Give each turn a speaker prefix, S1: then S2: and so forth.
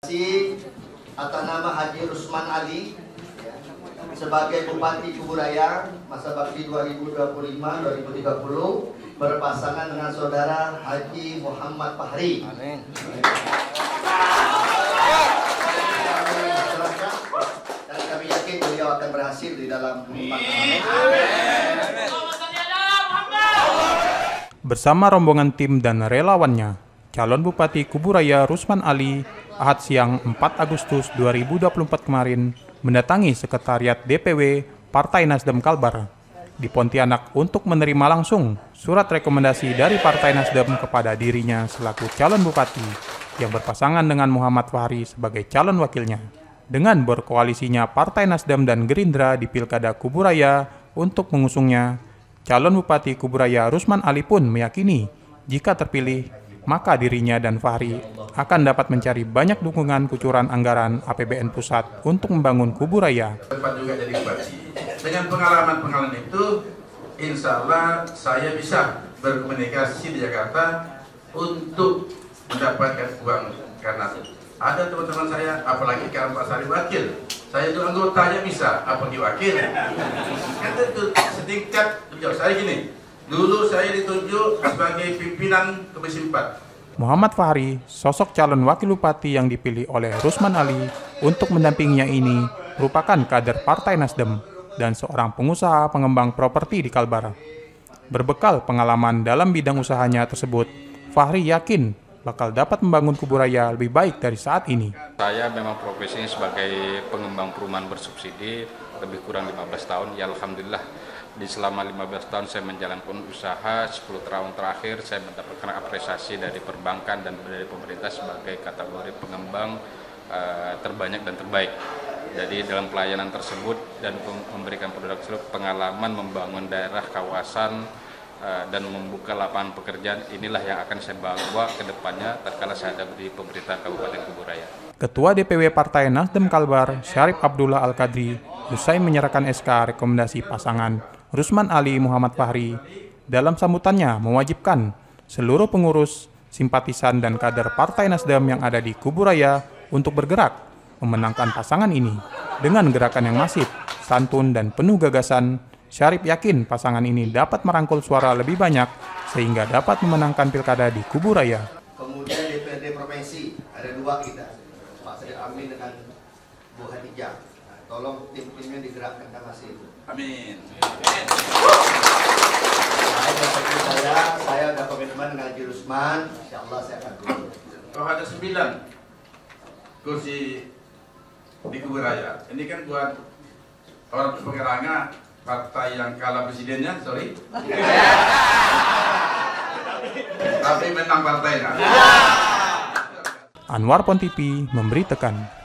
S1: Atas nama Haji Rusman Ali sebagai Bupati Kuburaya masa bakti 2025-2030 berpasangan dengan Saudara Haji Muhammad Fahri. Amin. Dan kami yakin beliau akan berhasil di dalam
S2: bersama rombongan tim dan relawannya, calon Bupati Kuburaya Rusman Ali Ahad siang 4 Agustus 2024 kemarin mendatangi Sekretariat DPW Partai Nasdem Kalbar di Pontianak untuk menerima langsung surat rekomendasi dari Partai Nasdem kepada dirinya selaku calon bupati yang berpasangan dengan Muhammad Fahri sebagai calon wakilnya. Dengan berkoalisinya Partai Nasdem dan Gerindra di Pilkada Kuburaya untuk mengusungnya, calon Bupati Kuburaya Rusman Ali pun meyakini jika terpilih, maka dirinya dan Fahri akan dapat mencari banyak dukungan kucuran anggaran APBN pusat untuk membangun Kuburaya.
S3: Tempat juga jadi bupati. Dengan pengalaman itu, insya Allah saya bisa berkomunikasi di Jakarta untuk mendapatkan uang. Karena ada teman-teman saya, apalagi kalau Pak Sari wakil, saya itu anggotanya bisa, apalagi wakil. Kan itu setingkat, saya gini. Dulu saya ditunjuk sebagai pimpinan Komisi 4.
S2: Muhammad Fahri, sosok calon wakil bupati yang dipilih oleh Rusman Ali untuk mendampinginya ini, merupakan kader Partai Nasdem dan seorang pengusaha pengembang properti di Kalbar. Berbekal pengalaman dalam bidang usahanya tersebut, Fahri yakin bakal dapat membangun Kuburaya lebih baik dari saat ini.
S4: Saya memang profesinya sebagai pengembang perumahan bersubsidi lebih kurang 15 tahun, ya alhamdulillah. Di selama 15 tahun saya menjalankan usaha, 10 tahun terakhir saya mendapatkan apresiasi dari perbankan dan dari pemerintah sebagai kategori pengembang terbanyak dan terbaik. Jadi dalam pelayanan tersebut dan memberikan produk tersebut, pengalaman membangun daerah, kawasan, dan membuka lapangan pekerjaan, inilah yang akan saya bawa ke depannya tatkala saya ada di pemerintahan Kabupaten Kuburaya.
S2: Ketua DPW Partai Nasdem Kalbar, Syarif Abdullah Al-Kadri, usai menyerahkan SK rekomendasi pasangan Rusman Ali Muhammad Fahri, dalam sambutannya mewajibkan seluruh pengurus, simpatisan, dan kader Partai Nasdem yang ada di Kuburaya untuk bergerak memenangkan pasangan ini. Dengan gerakan yang masif, santun, dan penuh gagasan, Syarif yakin pasangan ini dapat merangkul suara lebih banyak sehingga dapat memenangkan pilkada di Kuburaya.
S1: Kemudian DPRD Provinsi, ada 2 kita, Pak Said Amin dengan Bu Hadijah. Tolong tim-timnya digerakkan ke masih itu.
S3: Amin.
S1: Saya udah komitmen dengan Haji Rusman, insya Allah saya akan turun.
S3: Kalau ada 9 kursi di Kuburaya, ini kan buat orang pengeranga partai yang kalah presidennya, sorry. Tapi menang partainya.
S2: Anwar Pontipi memberitakan.